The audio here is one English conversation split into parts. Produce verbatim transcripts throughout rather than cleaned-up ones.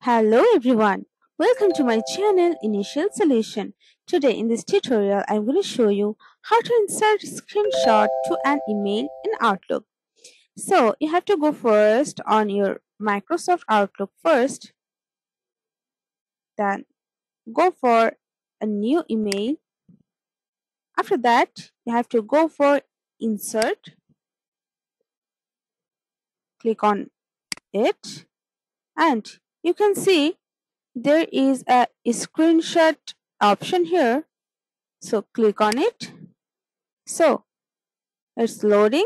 Hello everyone, welcome to my channel Initial Solution. Today in this tutorial I'm going to show you how to insert a screenshot to an email in Outlook. So you have to go first on your Microsoft Outlook first, then go for a new email. After that you have to go for insert, click on it, and you can see there is a screenshot option here. So click on it. So it's loading.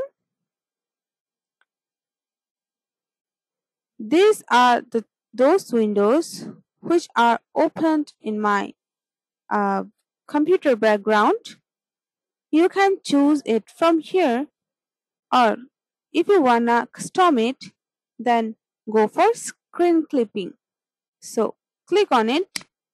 These are the those windows which are opened in my uh, computer background. You can choose it from here, or if you wanna custom it, then go for screen clipping. So click on it,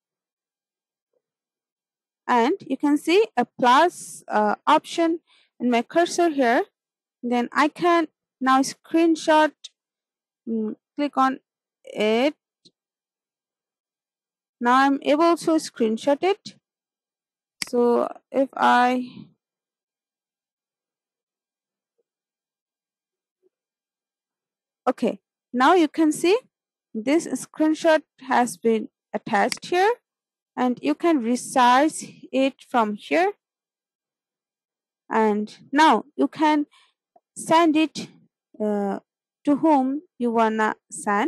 and you can see a plus uh, option in my cursor here. Then I can now screenshot. Mm, click on it. Now I'm able to screenshot it. So if I okay, now you can see this screenshot has been attached here, and you can resize it from here, and now you can send it uh, to whom you wanna send.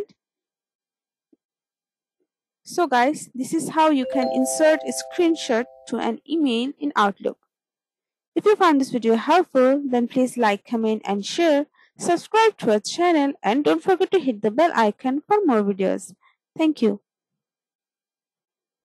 So guys, this is how you can insert a screenshot to an email in Outlook. If you found this video helpful, then please like, comment and share. Subscribe to our channel and don't forget to hit the bell icon for more videos. Thank you.